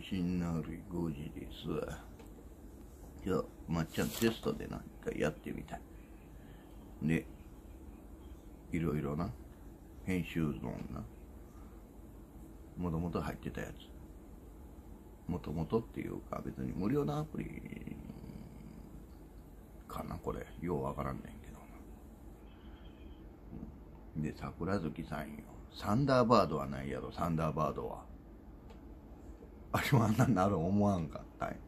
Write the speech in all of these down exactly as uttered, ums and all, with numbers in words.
しんなるごじです。じゃあまっちゃんテストで何かやってみたいで、いろいろな編集ゾーンなもともと入ってたやつ、もともとっていうか別に無料のアプリかな、これようわからんねんけど。で桜月さんよ、サンダーバードはないやろ。サンダーバードはあれもあんなになる思わんかったんや。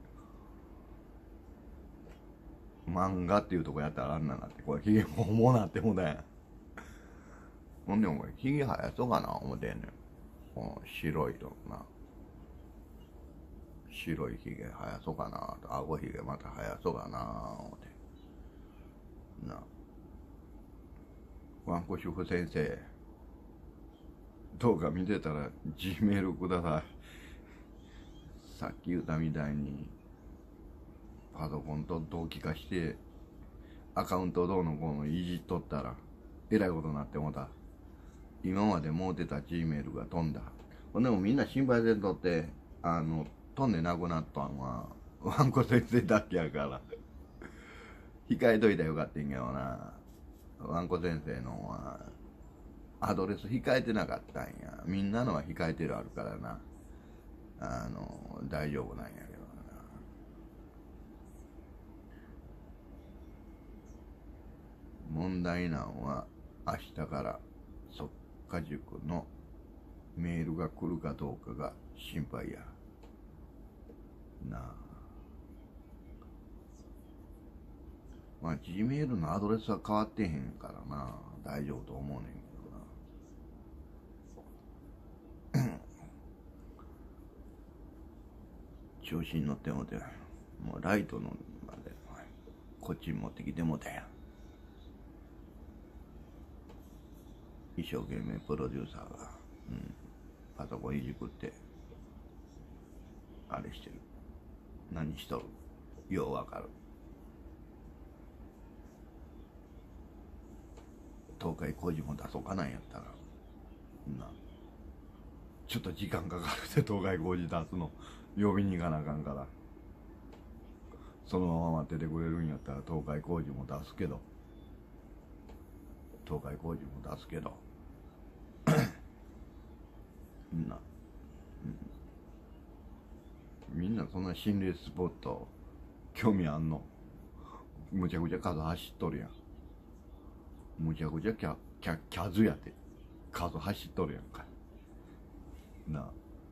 漫画っていうとこやったらあんななって、これヒゲも重なってもだやん。ほんでもこれヒゲ生やそうかな思てんねん。この白いとな、白いヒゲ生やそうかなと、顎ヒゲまた生やそうかな思てな。ワンコ主婦先生どうか見てたら G メールください。さっき言ったみたいにパソコンと同期化してアカウントどうのこうのいじっとったらえらいことになってもた。今まで持ってた G メールが飛んだ。ほんでもみんな心配せんとって、あの飛んでなくなったんはワンコ先生だけやから控えといたらよかったんやろな。ワンコ先生のはアドレス控えてなかったんや。みんなのは控えてるあるからな、あの大丈夫なんやけどな。問題なんは明日から速稼塾のメールが来るかどうかが心配やなあ。まあ G メールのアドレスは変わってへんからな、大丈夫と思うねんけどな。調子に乗ってもて、もうライトのまでこっちに持ってきてもたやん。一生懸命プロデューサーが、うん、パソコンいじくってあれしてる。何しとるようわかる。東海工事も出そうかなんやったらな、ちょっと時間かかるで、東海工事出すの呼びに行かなあかんから。そのまま待っててくれるんやったら東海工事も出すけど、東海工事も出すけどな、うん、みんなそんな心霊スポット興味あんの？むちゃくちゃ数走っとるやん。むちゃくちゃキャキャキャズやて数走っとるやんかな。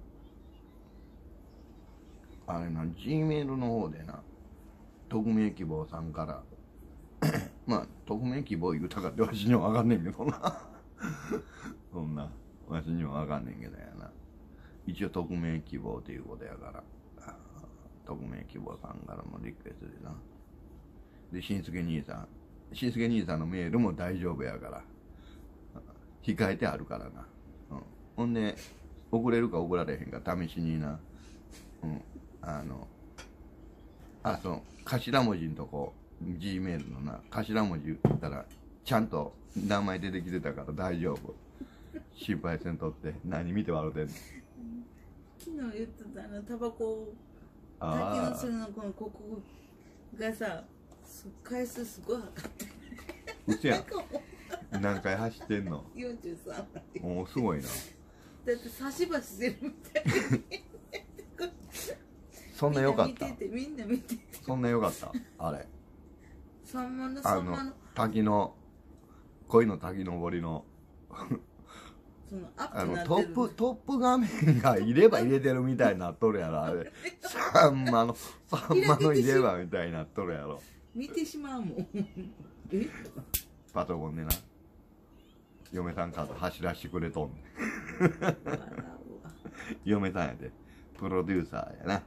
あれな、 G メールの方でな、匿名希望さんからまあ匿名希望言うたかってわしには分かんねんけどなそんなわしには分かんねんけどやな。一応匿名希望っていうことやから、匿名希望さんからのリクエストでな。で、しんすけ兄さん、しんすけ兄さんのメールも大丈夫やから控えてあるからな、うん、ほんで送れるか送られへんか試しにな、うん、あのあその頭文字のとこ G メールのな頭文字言ったらちゃんと名前出てきてたから大丈夫。心配せんとって。何見て笑うてんの？ 昨日言ってたな、タバコ炊きのするのこのここがさ、回数すごい測ってる。 うそやん。何回走ってんの？ よんじゅうさんまで。 おお、すごいな。 だって差し歯してるみたいそんな良かった？ みんな見てて、みんな見てて。 そんな良かった？あれ。 さんまのあのさんまの滝の恋の滝登りのそのアッあのプなってるトップトップ画面がいれば入れてるみたいになっとるやろあれ。さんまのさんまの入れ歯みたいになっとるやろ。 見てしまうもんえパソコンでな、嫁さん数走らしてくれとんねん笑うわ。 嫁さんやで、プロデューサーやな。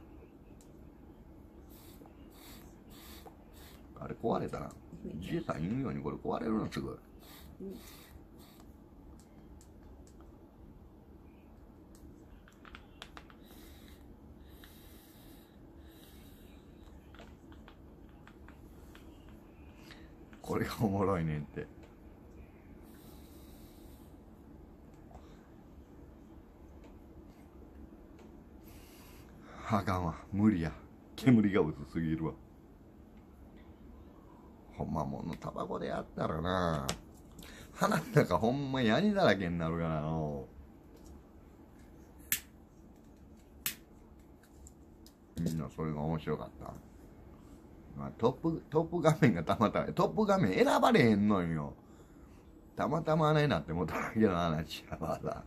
あれ壊れたな。じいさん言うようにこれ壊れるのすぐ。これがおもろいねんって。 あかんわ、無理や。煙が薄すぎるわ。ほんまものタバコでやったらな、鼻の中ほんまヤニだらけになるからの。みんなそれが面白かった。まあ、トップトップ画面がたまたまトップ画面選ばれへんのよ。たまたまあれになってもただけの話やわさ。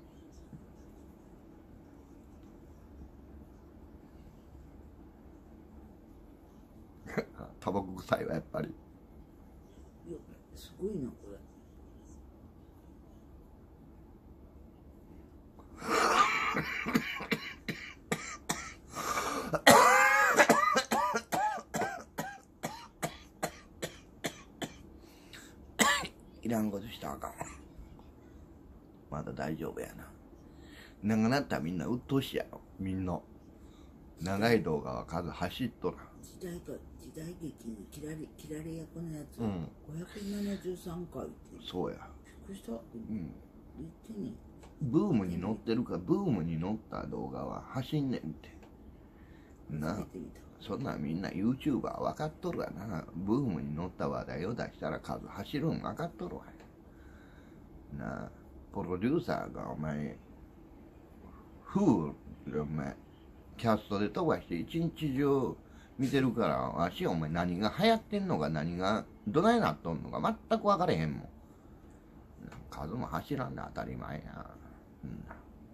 タバコ臭いわやっぱり。 いやすごいなこれ。 いらんことしたらあかんわ。まだ大丈夫やな。長なったらみんな鬱陶しいやろ。みんな長い動画は数走っとら。 時代か時代劇に切られ切られ役のやつ、 うん、 ごひゃくななじゅうさんかいって。 そうや。 びっくりした。うん。言ってね。 ブームに乗ってるか、ブームに乗った動画は走んねんってな。そんなんみんな YouTuber 分かっとるわな。ブームに乗った話題を出したら数走るん分かっとるわな。プロデューサーがお前フールお前キャストで飛ばして一日中見てるから、わしお前何が流行ってんのか何がどないなっとんのか全く分かれへんもん。数も走らんで当たり前や。うん、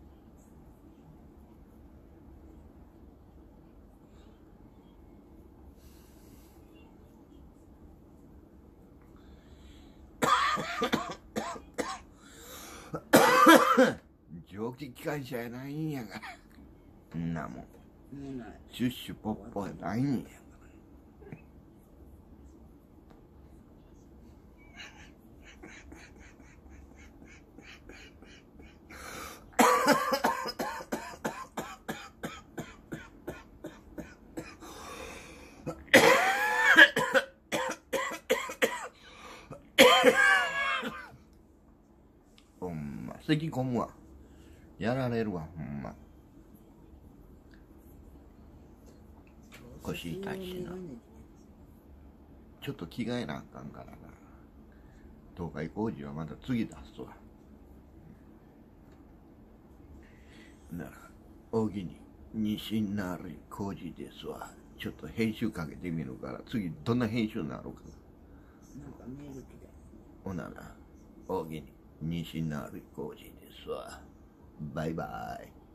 蒸気機関車やないんやから。んなもんシュッシュポッポやないんやから。ほんま咳込むわ。やられるわほんま。腰痛いしな。ちょっと着替えなあかんからな。東海工事はまた次出すわ。なら大喜に西成工事ですわ。ちょっと編集かけてみるから次どんな編集になるか。 なんかメール来た。 ほなな大喜に西成工事ですわ。バイバイ。